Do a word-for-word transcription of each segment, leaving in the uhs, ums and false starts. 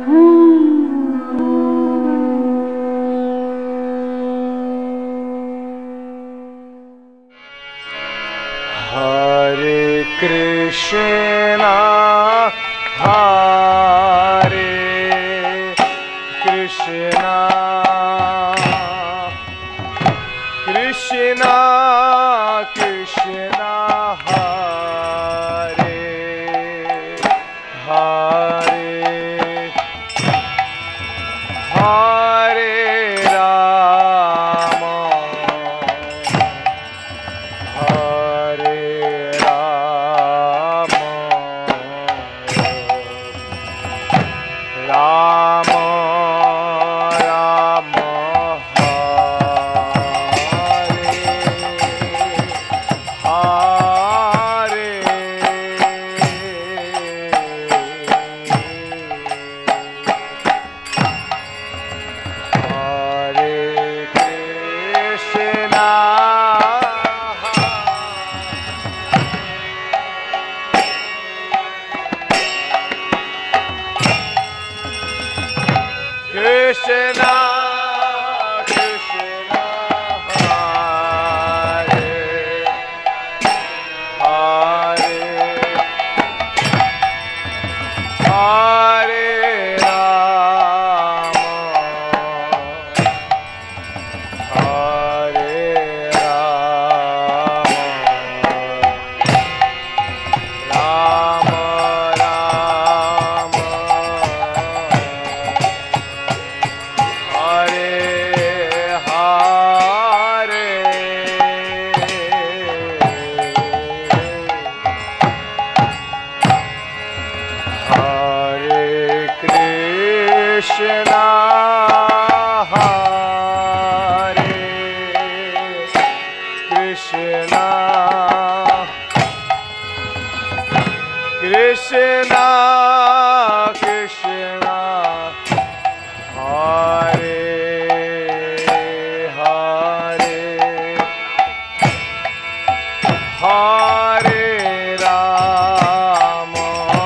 Hare Krishna, Hare Krishna, Krishna Krishna, Hare Hare, Hare Rama, Hare Rama, Rama Rama, Hare Krishna, Krishna, Hare, Hare, Hare Rama, Hare Rama, Rama Rama, Hare Hare, Hare Krishna, Hare Krishna, Krishna Krishna, Hare Hare, Hare Rama,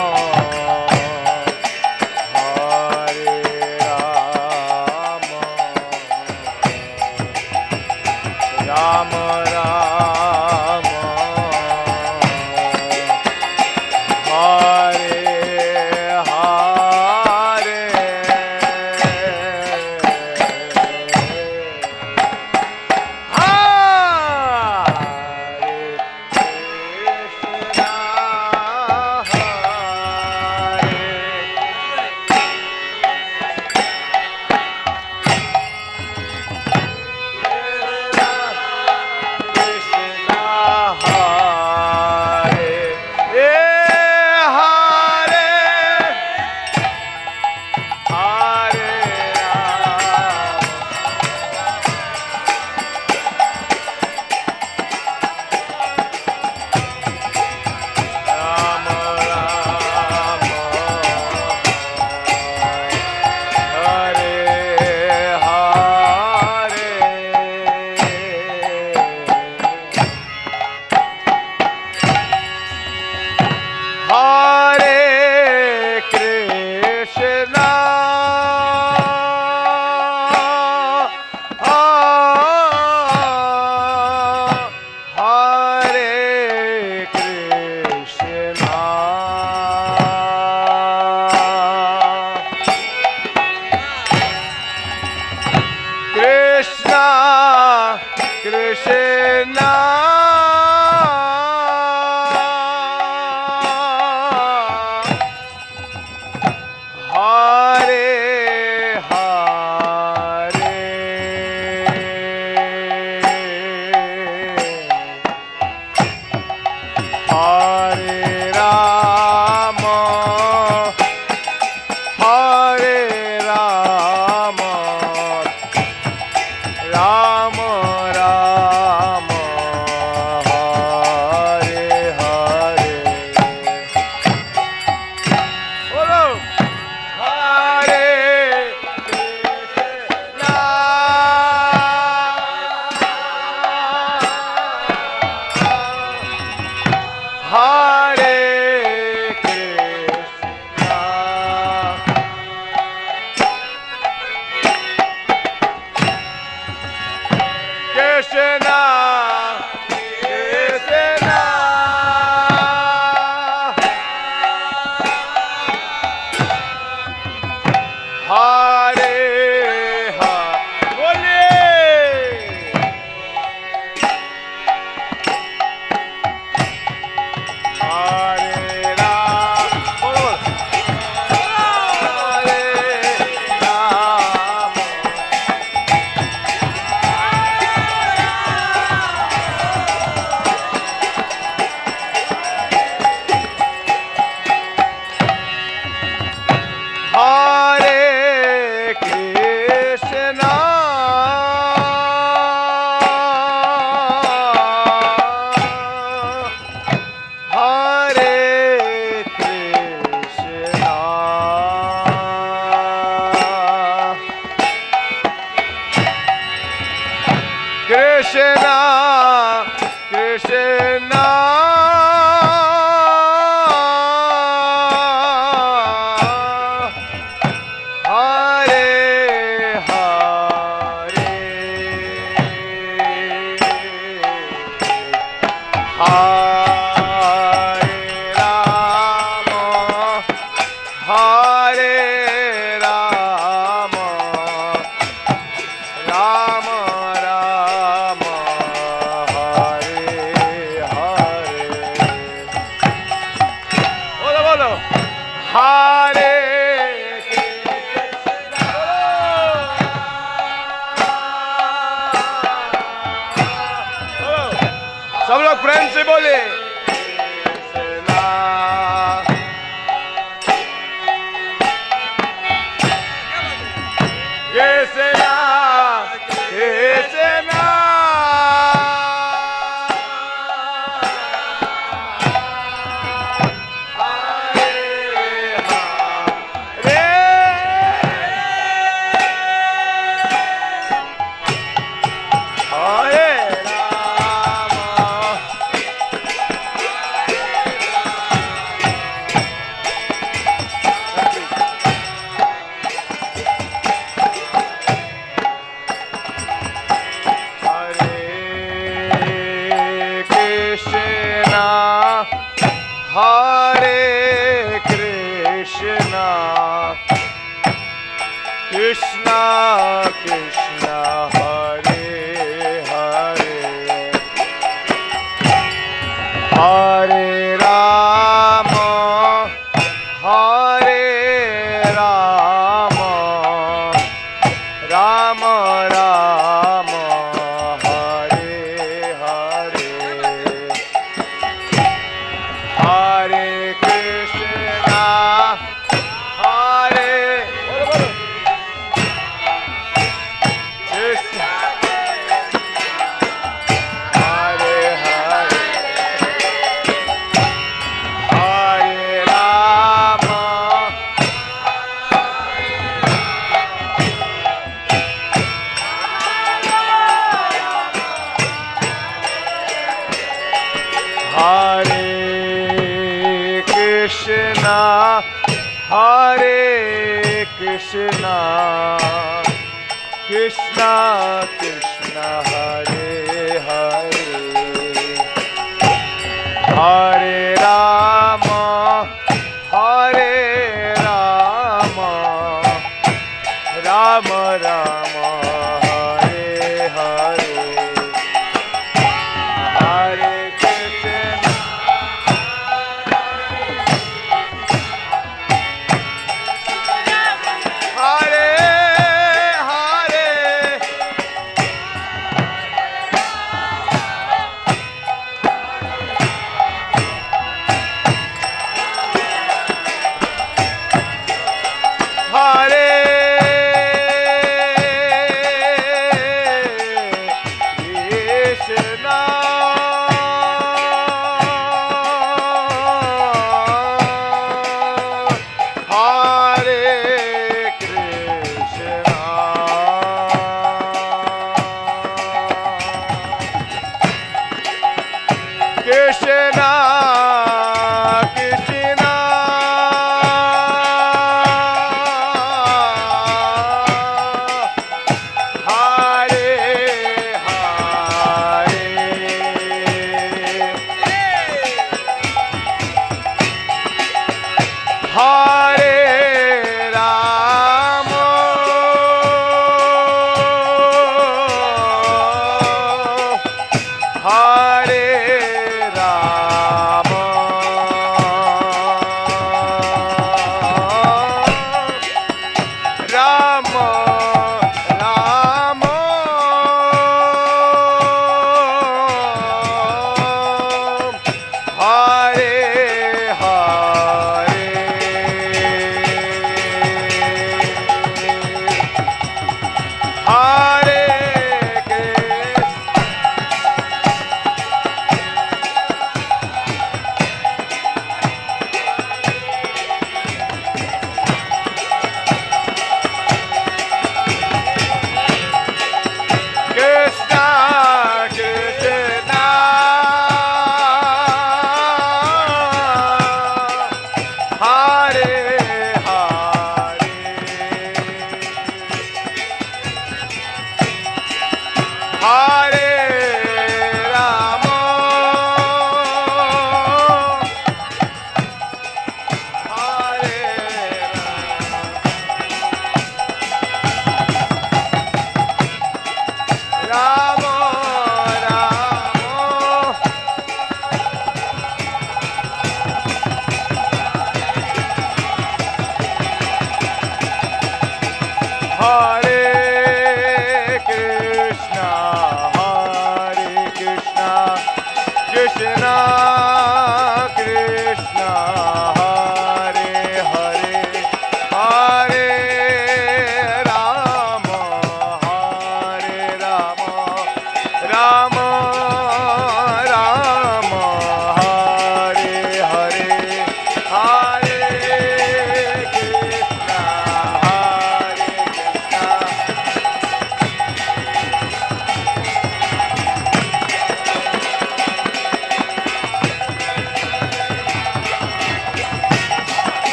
Hare Rama, Rama Rama, Hare Hare, Krishna, हरे सब लोग प्रेम से बोले Krishna Krishna Hare Krishna, Krishna Krishna, Hare Hare, Hare Rama, Hare Rama, Rama Rama, Hare Hare, Hare Krishna, Hare Krishna, Hare Hare, Hare Rama, Hare Krishna, Hare Krishna, Krishna Krishna, Hare Hare, Hare Rama, Hare Rama, Rama Rama, Hare Hare, Hare Krishna, Hare Hare,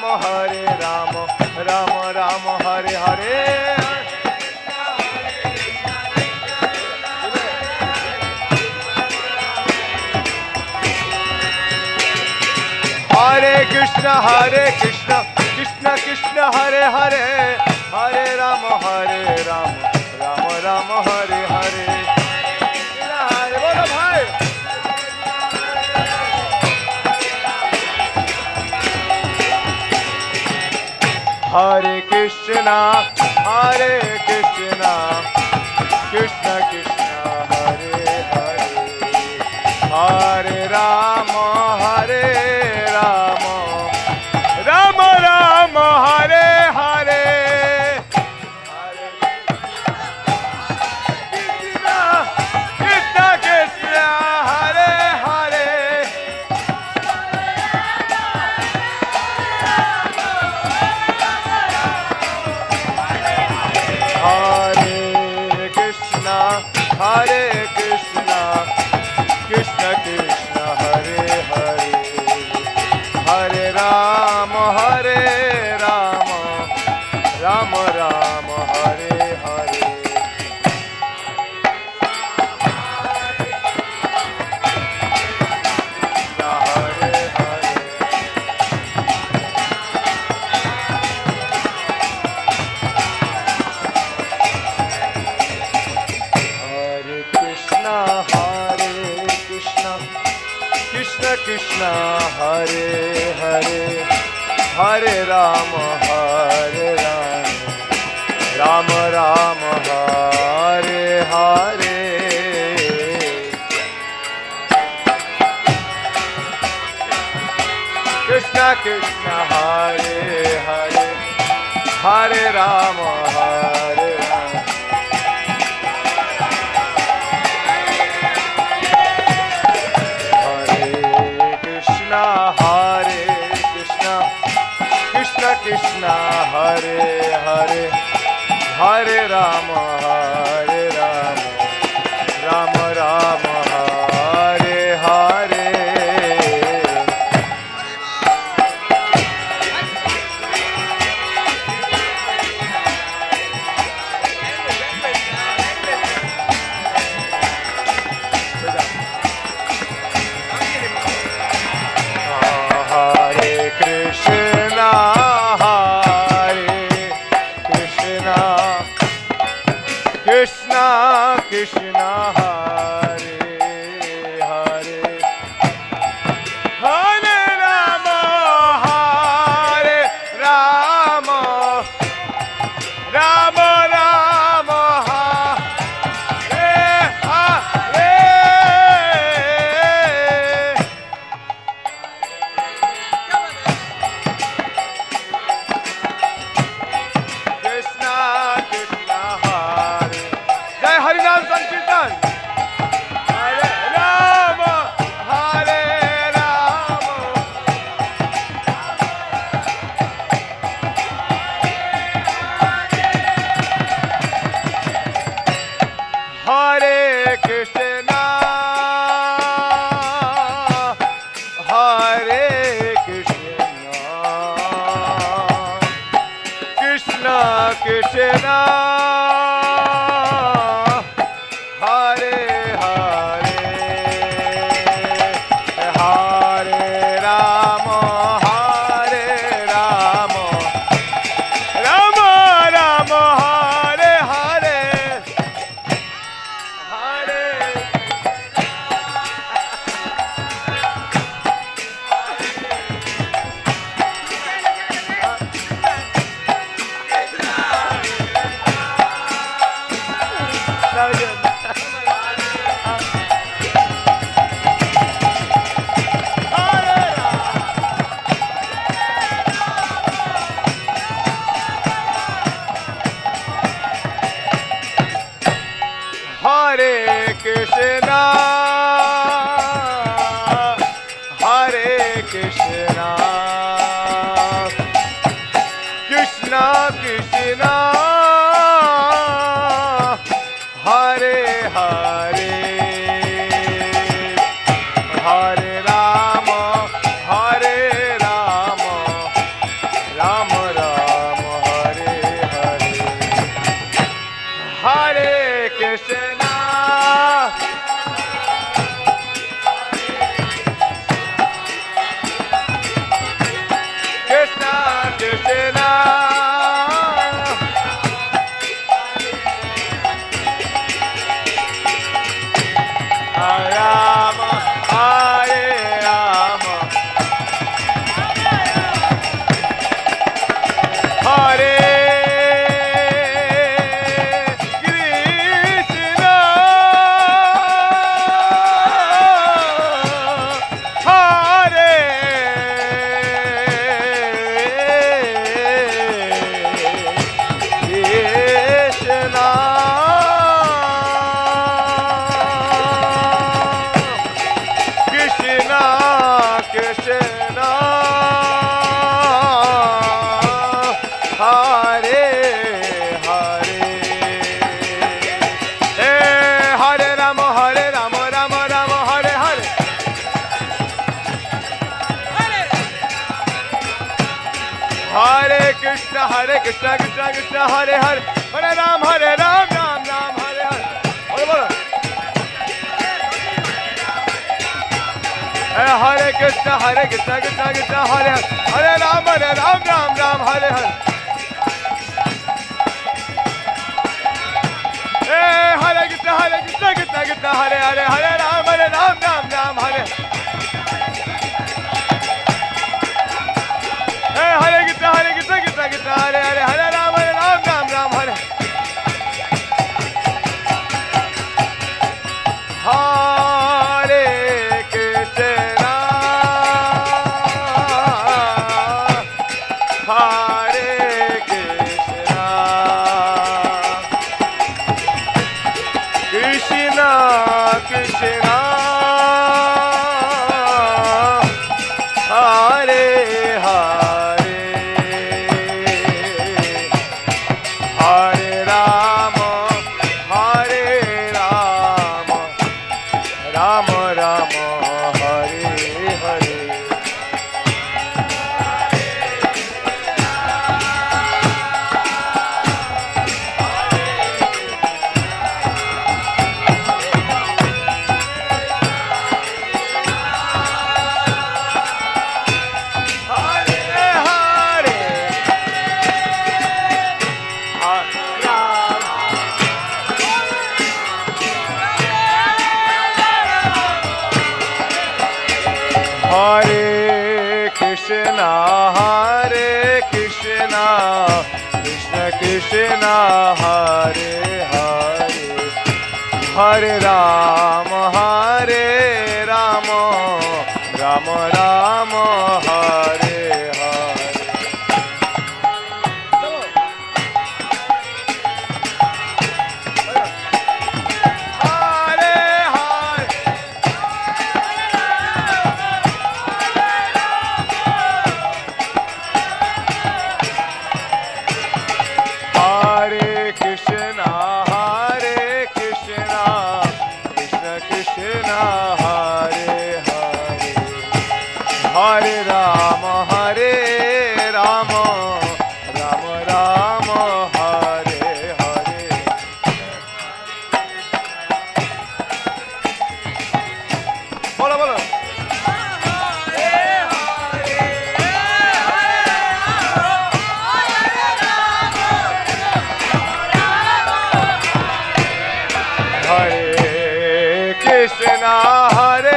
Ram हरे राम राम राम हरे हरे हरे कृष्ण हरे कृष्ण कृष्ण कृष्ण हरे हरे हरे राम हरे राम राम राम हरे हरे हरे बोलो भाई हरे कृष्णा हरे कृष्णा कृष्ण कृष्ण हरे हरे हरे राम हरे राम राम राम हरे हरे कृष्ण कृष्ण कृष्ण हरे हरे हरे कृष्णा हरे कृष्णा कृष्ण कृष्ण हरे हरे हरे राम हरे राम राम राम हरे हरे हरे हरे हरे कृष्णा हरे कृष्णा कृष्ण कृष्ण हरे हरे हरे राम हरे राम राम राम हरे हरे कृष्ण कृष्ण हरे हरे हरे राम हरे राम हरे कृष्णा कृष्ण कृष्ण हरे हरे हरे राम हरे राम राम राम हरे हरे कृष्णा हरे कृष्णा कृष्णा कृष्णा हरे हरे हरे राम हरे राम राम राम हरे हरे हरिनाम संकीर्तन हरे राम हरे राम हरे कृष्णा हरे कृष्णा कृष्ण कृष्णा हरे कृष्णा हरे कृष्णा कृष्णा कृष्णा हरे हरे हरे राम हरे राम राम राम हरे हरे हरे कृष्णा कृष्णा कृष्णा राम हरे राम हरे कृष्णा हरे Krishna Krishna Krishna Hare Hare Hey Hare Rama Hare Rama Rama Rama Hare Hare Hare Krishna Hare Krishna Krishna Krishna Hare Hare Hare Ram Hare Ram Ram Ram Hare Hare Bolo bolo Hare Krishna, Hare Krishna, Krishna Krishna, Hare Hare, Hare Ram, Hare Ram, Ram Ram, Hare Hare. Hey, Hare Krishna, Hare Krishna, Krishna Krishna, Hare Hare, Hare Ram, Hare Ram, Ram Ram, Hare. Hey, Hare Krishna, Hare Krishna, Krishna Krishna, Hare Hare, Hare Ram, Hare Ram, Ram Ram, Hare. Hare Krishna. Hare Krishna Krishna Krishna Hare Hare Hare Rama Hare Rama Rama Rama Hare Hare Hare Krishna, Hare Krishna, Krishna Krishna, Hare Hare, Hare Rama, Hare Rama, Rama Rama, Hare Hare. Hare Rama, Hare Rama, Rama Rama, Hare Hare. Bolo bolo. Hare Krishna, Hare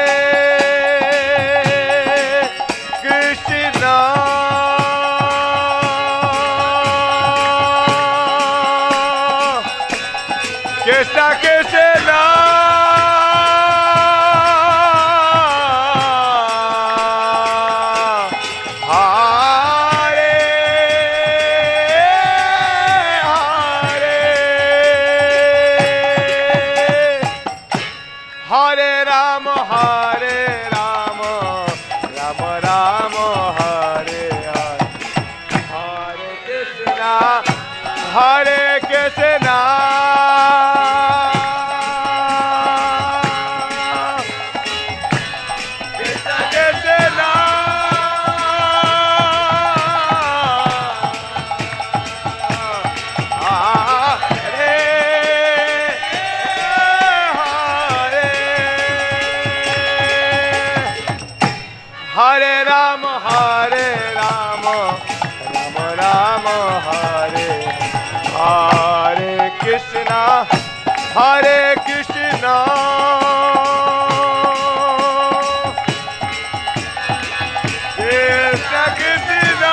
Krishna Krishna Hare Hare Hare Rama Hare Rama Rama Rama Hare Hare Hare Krishna Hare Krishna Krishna Krishna Krishna, Hare Krishna, Krishna Krishna,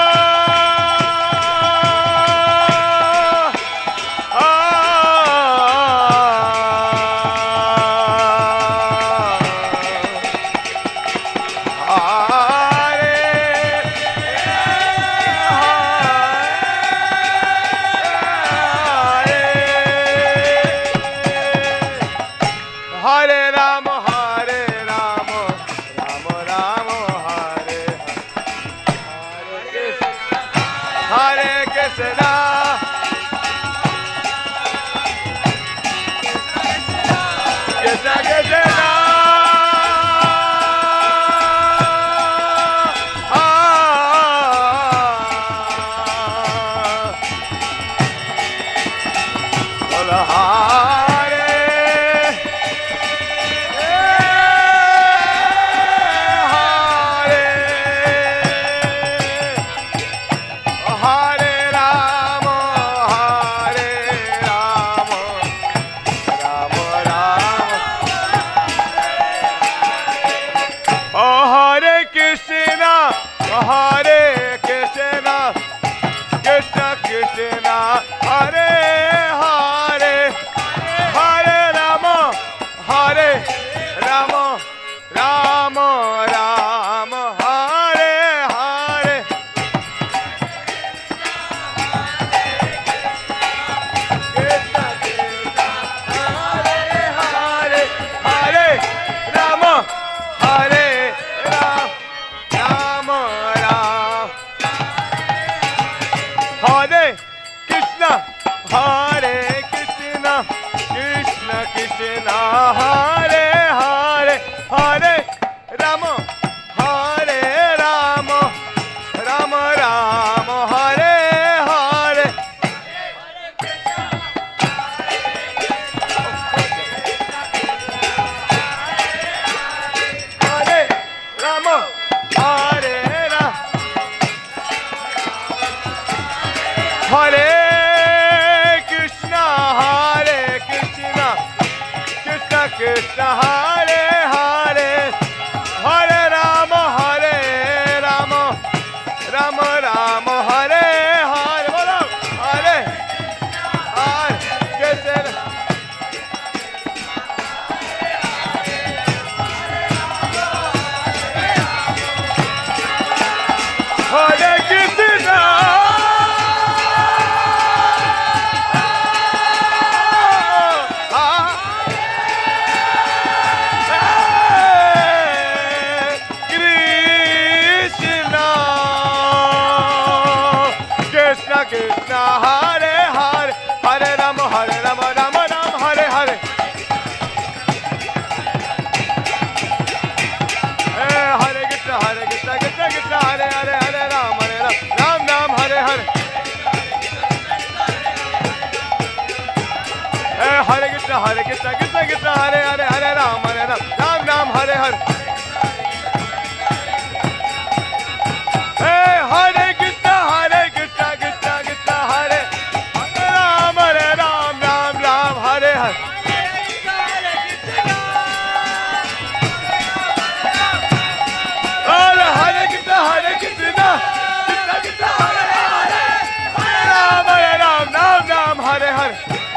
Hare Krishna, Krishna Krishna, Hare Hare, Hare Ram, Hare Ram, Ram Ram, Hare Hare. Hey, Hare Krishna, Hare Krishna, Krishna Krishna, Hare Hare Ram, Hare Ram, Ram Ram, Hare Hare. Hare Krishna, Hare Krishna, Krishna Krishna, Hare Hare, Hare Ram, Hare Ram, Ram Ram, Hare Hare.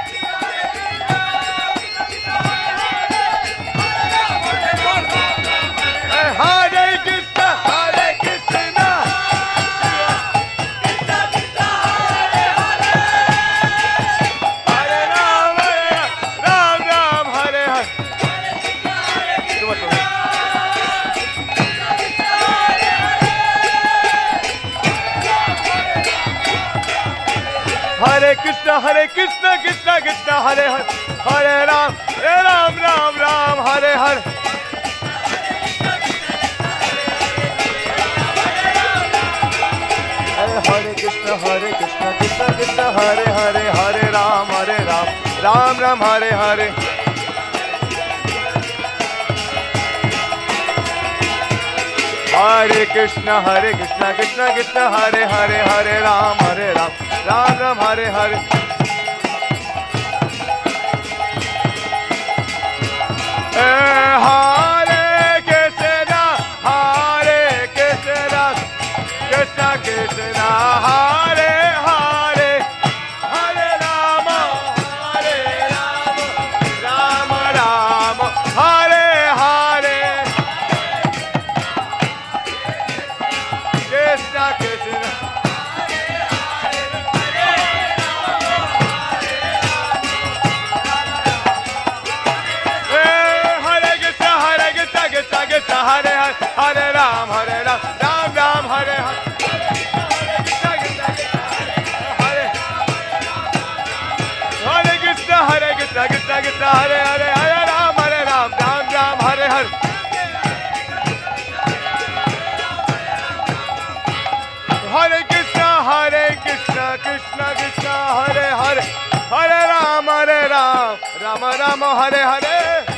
Hare Krishna, Hare Krishna, Krishna Krishna, Hare Hare, Hare Ram, Hare Ram, Ram Ram, Hare Hare. Hare Krishna, Hare Krishna, Krishna Krishna, Hare Hare, Hare Ram, Hare Ram, Ram Ram, Hare Hare. Hare Krishna, Hare Krishna, Krishna Krishna, Hare Hare, Hare Ram, Hare Ram, Ram Ram, Hare Hare. Ram Ram Hare Hare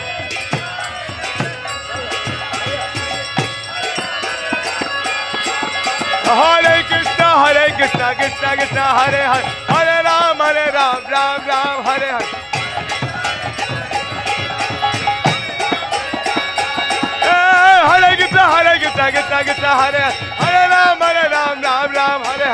Hare Krishna हरे कृष्णा कृष्णा कृष्णा हरे हरे हरे राम हरे राम राम राम हरे हरे हरे कृष्णा हरे कृष्णा कृष्णा कृष्णा हरे हरे राम हरे राम राम राम हरे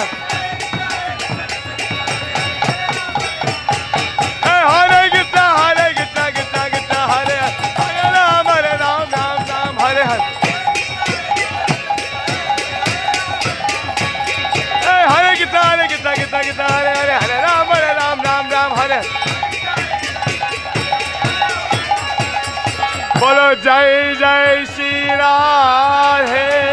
हरे कृष्णा हरे कृष्णा कृष्णा कृष्णा हरे हरे राम हरे राम राम राम हरे हरे हरे कृष्णा हरे कृष्णा कृष्णा कृष्णा हरे हरे हरे राम हरे राम राम राम हरे बोलो जय जय श्री राधे।